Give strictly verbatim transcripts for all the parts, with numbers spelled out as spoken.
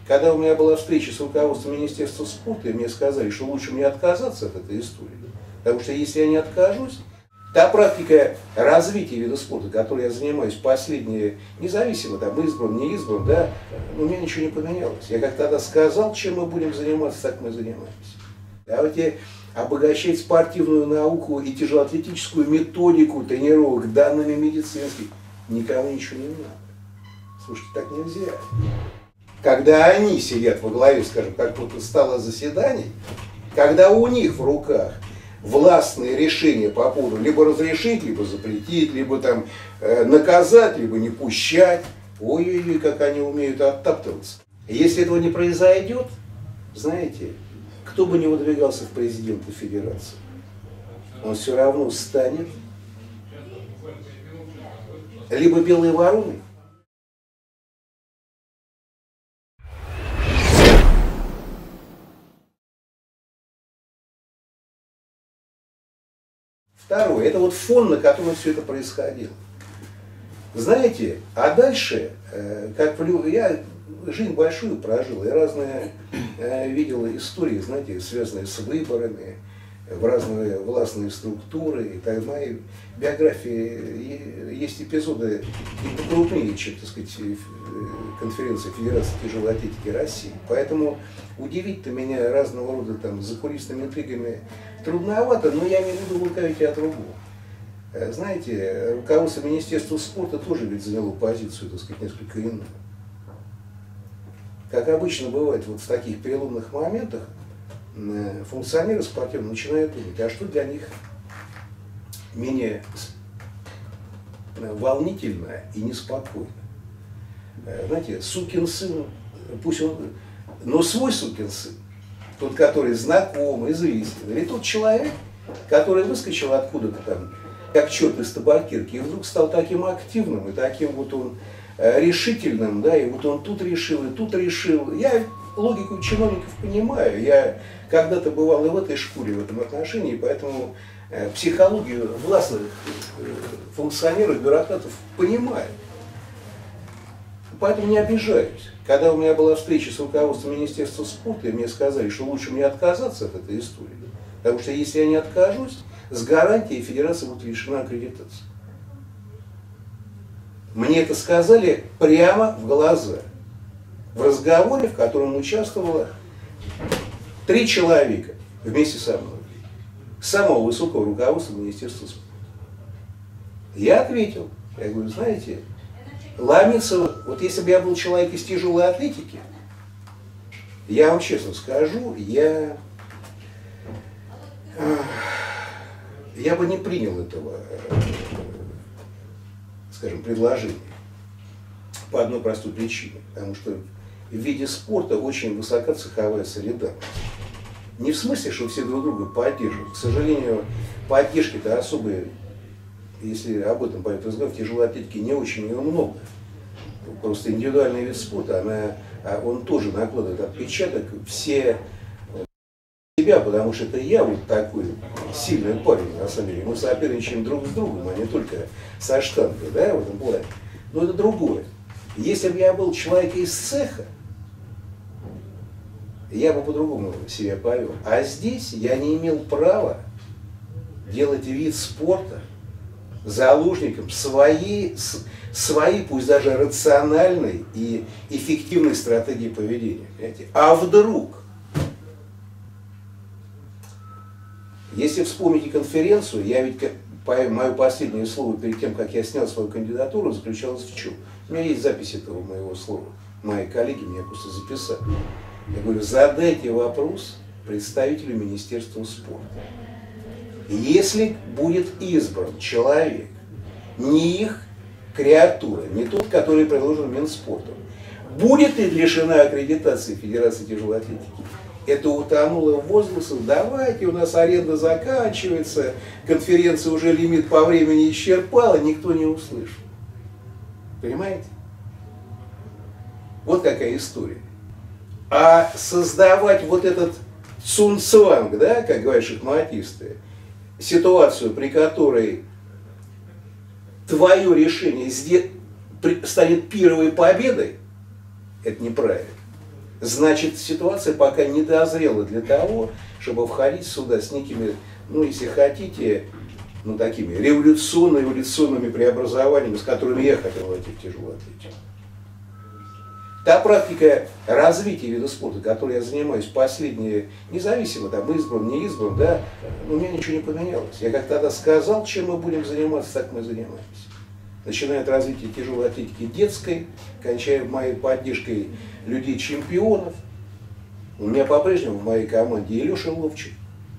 Когда у меня была встреча с руководством Министерства спорта, и мне сказали, что лучше мне отказаться от этой истории. Потому что если я не откажусь, та практика развития вида спорта, которой я занимаюсь последние, независимо, там, избран, не избран, да, у меня ничего не поменялось. Я как тогда сказал, чем мы будем заниматься, так мы занимаемся. Давайте обогащать спортивную науку и тяжелоатлетическую методику тренировок данными медицинских. Никому ничего не надо. Слушайте, так нельзя. Когда они сидят во главе, скажем, как будто стало заседаний, когда у них в руках властные решения по поводу либо разрешить, либо запретить, либо там э, наказать, либо не пущать, ой-ой-ой, как они умеют оттаптываться. Если этого не произойдет, знаете, кто бы ни выдвигался в президенты федерации, он все равно станет либо белой вороной, второе, это вот фон, на котором все это происходило. Знаете, а дальше, как я жизнь большую прожил, я разные видел истории, знаете, связанные с выборами, в разные властные структуры. И так, в моей биографии есть эпизоды и покрупнее, чем, так сказать, конференция Федерации тяжелой атлетики России. Поэтому удивить-то меня разного рода там закулисными интригами трудновато, но я не буду лукавить и о другом. Знаете, руководство Министерства спорта тоже ведь заняло позицию, так сказать, несколько иную. Как обычно бывает вот в таких переломных моментах, функционеры спортивные начинают думать, а что для них менее волнительно и неспокойно. Знаете, сукин сын, пусть он, но свой сукин сын, тот, который знаком, известен, или тот человек, который выскочил откуда-то там, как черт из табакерки, и вдруг стал таким активным, и таким вот он решительным, да, и вот он тут решил, и тут решил. Я логику чиновников понимаю, я когда-то бывал и в этой шкуре, в этом отношении, поэтому психологию властных функционеров, бюрократов понимаю. Поэтому не обижаюсь. Когда у меня была встреча с руководством Министерства спорта, и мне сказали, что лучше мне отказаться от этой истории, потому что если я не откажусь, с гарантией федерация будет лишена аккредитации. Мне это сказали прямо в глаза. В разговоре, в котором участвовало три человека вместе со мной. Самого высокого руководства Министерства спорта. Я ответил. Я говорю, знаете, ломиться, вот если бы я был человек из тяжелой атлетики, я вам честно скажу, я, я бы не принял этого, скажем, предложения. По одной простой причине. Потому что в виде спорта очень высока цеховая солидарность. Не в смысле, что все друг друга поддерживают. К сожалению, поддержки-то особой, если об этом пойдет разговор, в тяжелой атлетике не очень ее много. Просто индивидуальный вид спорта, она, он тоже накладывает отпечаток все себя, потому что это я вот такой сильный парень, на самом деле. Мы соперничаем друг с другом, а не только со штангой, да, в этом плане. Но это другое. Если бы я был человек из цеха, я бы по-другому себя повел. А здесь я не имел права делать вид спорта заложником своей, своей, пусть даже рациональной и эффективной стратегии поведения. Понимаете? А вдруг, если вспомните конференцию, я ведь, мое последнее слово перед тем, как я снял свою кандидатуру, заключалось в чем? У меня есть запись этого моего слова. Мои коллеги меня просто записали. Я говорю, задайте вопрос представителю Министерства спорта. Если будет избран человек, не их креатура, не тот, который предложен Минспортом, будет ли лишена аккредитации Федерации тяжелой атлетики? Это утонуло в возгласах, давайте, у нас аренда заканчивается, конференция уже лимит по времени исчерпала, никто не услышал. Понимаете? Вот какая история. А создавать вот этот цунцванг, да, как говорят шахматисты, ситуацию, при которой твое решение станет первой победой, это неправильно. значит, ситуация пока не дозрела для того, чтобы входить сюда с некими, ну, если хотите, ну, такими революционно-эволюционными преобразованиями, с которыми я хотел войти в тяжелую атлетику. Та практика развития вида спорта, которой я занимаюсь последние, независимо, там, избран, не избран, да, у меня ничего не поменялось. Я как тогда сказал, чем мы будем заниматься, так мы занимаемся. Начиная от развития тяжелой атлетики детской, кончая моей поддержкой людей-чемпионов. У меня по-прежнему в моей команде и Леша Ловчик.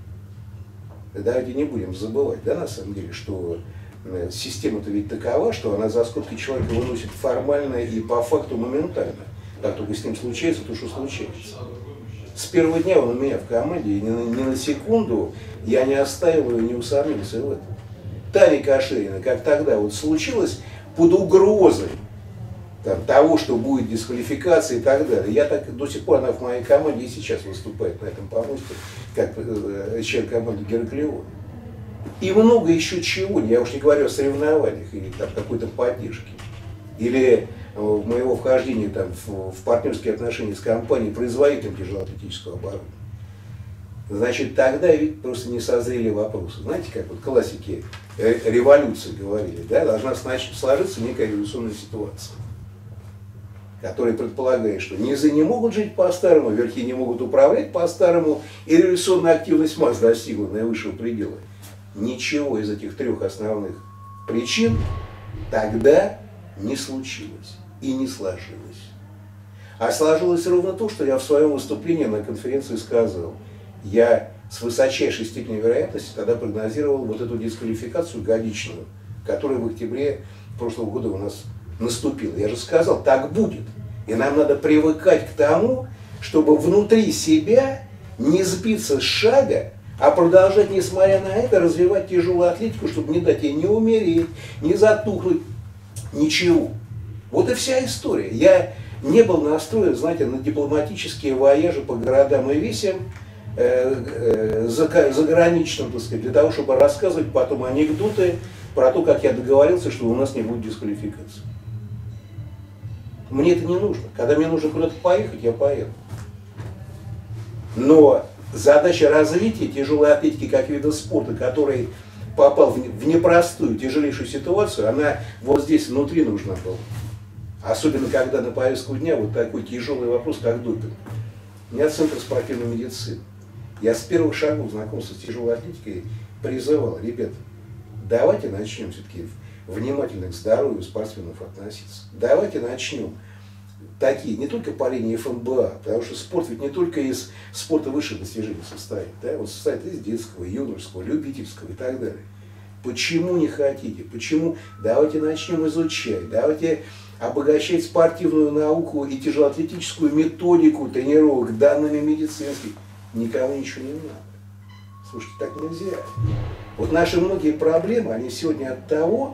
Давайте не будем забывать, да, на самом деле, что система-то ведь такова, что она за скобки человека выносит формально и по факту моментально. Как только с ним случается, то что случается. С первого дня он у меня в команде, и ни на, ни на секунду я не оставил его, не усомнился в этом. Таня Каширина, как тогда вот случилось, под угрозой там, того, что будет дисквалификация и так далее. Я так до сих пор, она в моей команде и сейчас выступает на этом помосте, как э, член команды Гераклион. И много еще чего, я уж не говорю о соревнованиях или там какой-то поддержке. Или в моего вхождения там, в, в партнерские отношения с компанией, производителем тяжелоатлетического оборудования. Значит, тогда ведь просто не созрели вопросы. Знаете, как вот классики революции говорили, да, должна значит, сложиться некая революционная ситуация, которая предполагает, что низы не могут жить по-старому, верхи не могут управлять по-старому, и революционная активность масс достигла наивысшего предела. Ничего из этих трех основных причин тогда не случилось и не сложилось. А сложилось ровно то, что я в своем выступлении на конференции сказал. Я с высочайшей степенью вероятности тогда прогнозировал вот эту дисквалификацию годичную, которая в октябре прошлого года у нас наступила. Я же сказал, так будет. И нам надо привыкать к тому, чтобы внутри себя не сбиться с шага, а продолжать, несмотря на это, развивать тяжелую атлетику, чтобы не дать ей не умереть, не затухнуть, ничего. Вот и вся история. Я не был настроен, знаете, на дипломатические вояжи по городам и весям, э, э, заграничным, так сказать, для того, чтобы рассказывать потом анекдоты про то, как я договорился, что у нас не будет дисквалификации. Мне это не нужно. Когда мне нужно куда-то поехать, я поеду. Но задача развития тяжелой атлетики как вида спорта, который попал в непростую, тяжелейшую ситуацию, она вот здесь внутри нужна была. Особенно, когда на повестку дня вот такой тяжелый вопрос, как допинг. У меня Центр спортивной медицины. Я с первых шагов знакомства с тяжелой атлетикой призывал, ребята, давайте начнем все-таки внимательно к здоровью спортсменов относиться. Давайте начнем такие, не только по линии эф эм бэ а, потому что спорт ведь не только из спорта высших достижений состоит, да, он состоит из детского, юношеского, любительского и так далее. Почему не хотите? Почему? Давайте начнем изучать, давайте обогащать спортивную науку и тяжелоатлетическую методику тренировок данными медицинских. Никому ничего не надо. Слушайте, так нельзя. Вот наши многие проблемы, они сегодня от того,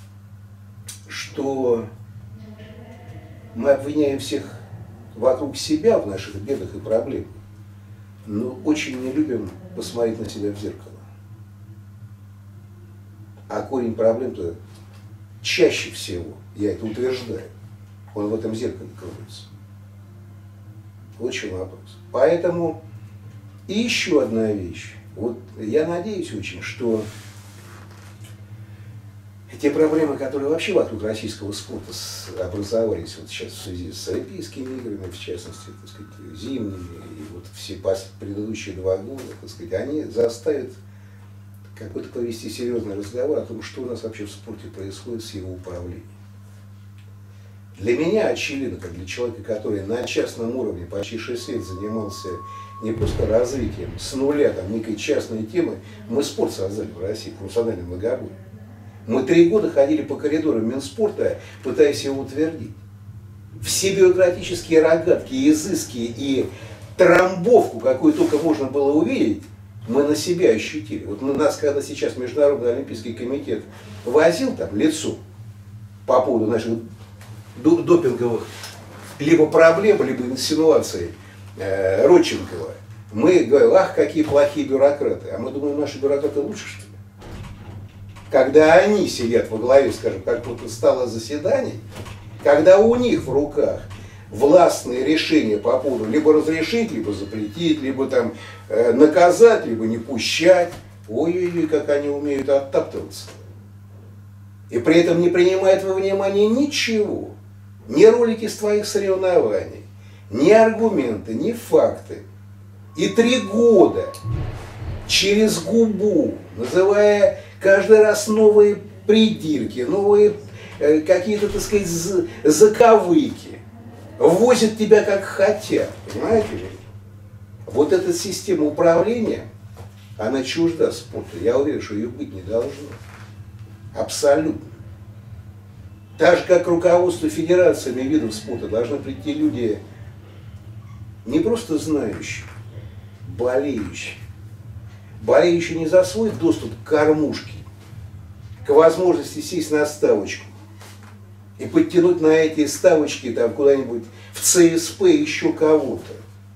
что мы обвиняем всех вокруг себя в наших бедах и проблемах, но очень не любим посмотреть на себя в зеркало. А корень проблем-то чаще всего, я это утверждаю, он в этом зеркале кроется. Вот в чем вопрос. Поэтому и еще одна вещь. Вот я надеюсь очень, что те проблемы, которые вообще вокруг российского спорта образовались вот сейчас в связи с Олимпийскими играми, в частности, так сказать, зимними, и вот все предыдущие два года, так сказать, они заставят какой-то повести серьезный разговор о том, что у нас вообще в спорте происходит с его управлением. Для меня очевидно, как для человека, который на частном уровне почти шесть лет занимался не просто развитием с нуля там, некой частной темы, мы спорт создали в России, профессиональный многобой. Мы три года ходили по коридорам Минспорта, пытаясь его утвердить. Все бюрократические рогатки, изыски и трамбовку, какую только можно было увидеть, мы на себя ощутили. Вот у нас, когда сейчас Международный Олимпийский комитет возил там лицо по поводу наших допинговых либо проблем, либо инсинуаций э, Родченкова, мы говорим, ах, какие плохие бюрократы. А мы думаем, наши бюрократы лучше, что ли? Когда они сидят во главе, скажем, как будто стало заседаний, когда у них в руках властные решения по поводу либо разрешить, либо запретить, либо там э, наказать, либо не пущать. Ой-ой-ой, как они умеют оттаптываться. И при этом не принимают во внимание ничего. Ни ролики с твоих соревнований, ни аргументы, ни факты. И три года через губу, называя каждый раз новые придирки, новые э, какие-то, так сказать, заковыки, возят тебя как хотят, понимаете ли? Вот эта система управления, она чужда спорту. Я уверен, что ее быть не должно. Абсолютно. Так же, как к руководству федерациями видов спорта должны прийти люди, не просто знающие, болеющие. Болеющие не за свой доступ к кормушке, к возможности сесть на ставочку и подтянуть на эти ставочки там куда-нибудь в ЦСП еще кого-то.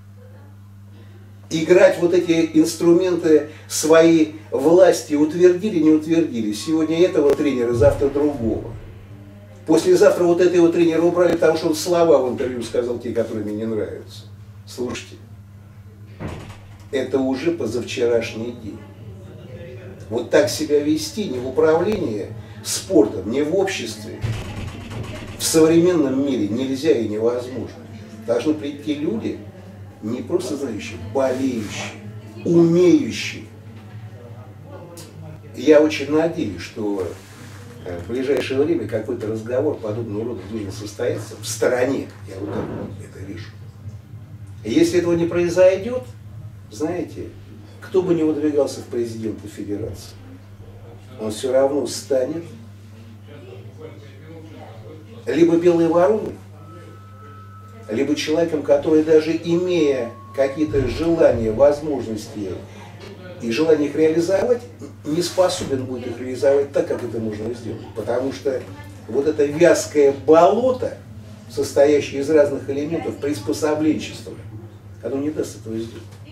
Играть вот эти инструменты своей власти утвердили, не утвердили. Сегодня этого тренера, завтра другого. Послезавтра вот этого тренера убрали, потому что он слова в интервью сказал те, которые мне не нравятся. Слушайте, это уже позавчерашний день. Вот так себя вести ни в управлении спортом, ни в обществе, в современном мире нельзя и невозможно. Должны прийти люди, не просто знающие, болеющие, умеющие. И я очень надеюсь, что в ближайшее время какой-то разговор подобного рода должен состояться в стороне. Я вот так вот это вижу. И если этого не произойдет, знаете, кто бы ни выдвигался в президенты федерации, он все равно станет либо белой вороной, либо человеком, который даже имея какие-то желания, возможности и желание их реализовать, не способен будет их реализовать так, как это можно сделать. Потому что вот это вязкое болото, состоящее из разных элементов приспособленчества, оно не даст этого сделать.